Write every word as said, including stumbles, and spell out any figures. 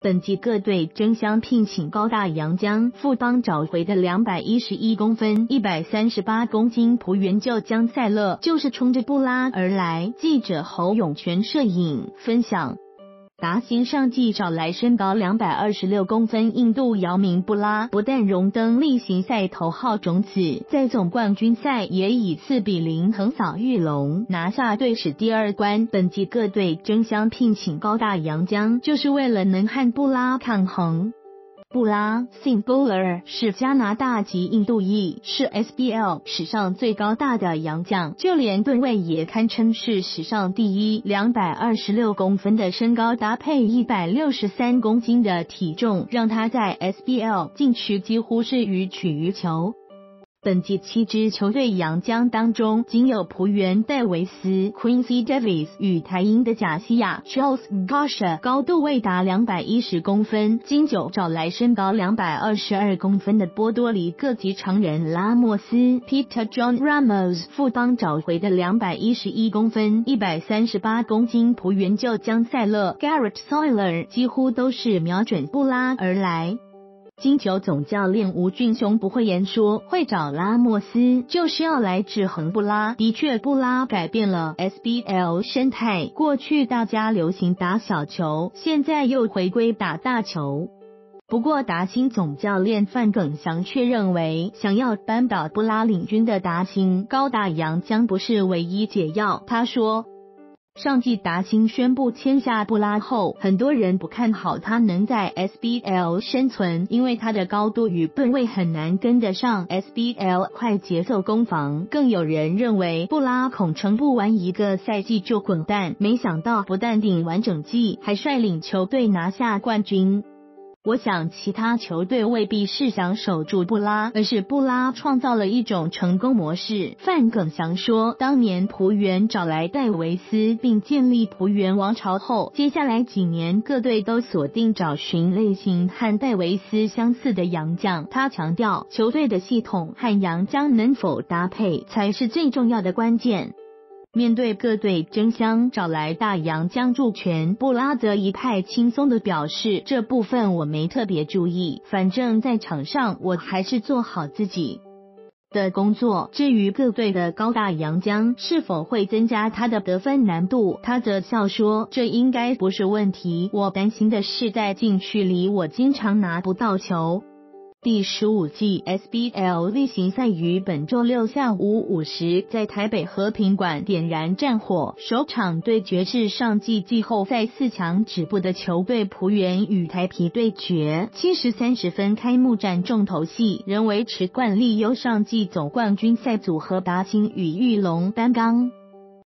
本季各队争相聘请高大洋将，富邦找回的两百一十一公分、一百三十八公斤璞园旧将赛勒就是冲着布拉而来。记者侯永全摄影分享。达兴上季找来身高两百二十六公分印度姚明布拉，不但荣登例行赛头号种子，在总冠军赛也以四比零横扫玉龙，拿下队史第二冠。本季各队争相聘请高大洋将，就是为了能和布拉抗衡。布拉 Sim Bowler 是加拿大籍印度裔，是 S B L 史上最高大的洋将，就连吨位也堪称是史上第一。两百二十六公分的身高搭配一百六十三公斤的体重，让他在 S B L 禁区几乎是予取予求。本季七支球队洋将当中，仅有璞园戴维斯 Quincy Davis 与台鹰的贾西亚 Charles Garcia 高度未达两百一十公分，金九找来身高两百二十二公分的波多黎各籍常人拉莫斯 Peter John Ramos， 富邦找回的两百一十一公分、一百三十八公斤璞园旧将赛勒 Garrett Soiler 几乎都是瞄准布拉而来。金九总教练吴俊雄不讳言说，会找拉莫斯就是要来制衡布拉。的确，布拉改变了 S B L 生态，过去大家流行打小球，现在又回归打大球。不过达兴总教练范耿祥却认为，想要扳倒布拉领军的达兴高大洋将不是唯一解药。他说，上季达兴宣布签下布拉后，很多人不看好他能在 S B L 生存，因为他的高度与吨位很难跟得上 S B L 快节奏攻防。更有人认为布拉恐撑不完一个赛季就滚蛋，没想到不但顶完整季，还率领球队拿下冠军。我想其他球队未必是想守住布拉，而是布拉创造了一种成功模式。范耿祥说，当年璞园找来戴维斯并建立璞园王朝后，接下来几年各队都锁定找寻类型和戴维斯相似的洋将。他强调，球队的系统和洋将能否搭配才是最重要的关键。面对各队争相找来大洋将助拳，布拉则一派轻松的表示，这部分我没特别注意，反正在场上我还是做好自己的工作。至于各队的高大洋将是否会增加他的得分难度，他则笑说，这应该不是问题，我担心的是在禁区里我经常拿不到球。第十五季 S B L 例行赛于本周六下午五时在台北和平馆点燃战火，首场对决是上季季后赛四强止步的球队璞园与台啤对决。七时三十分开幕战重头戏仍维持惯例，由上季总冠军赛组合达兴与玉龙担纲。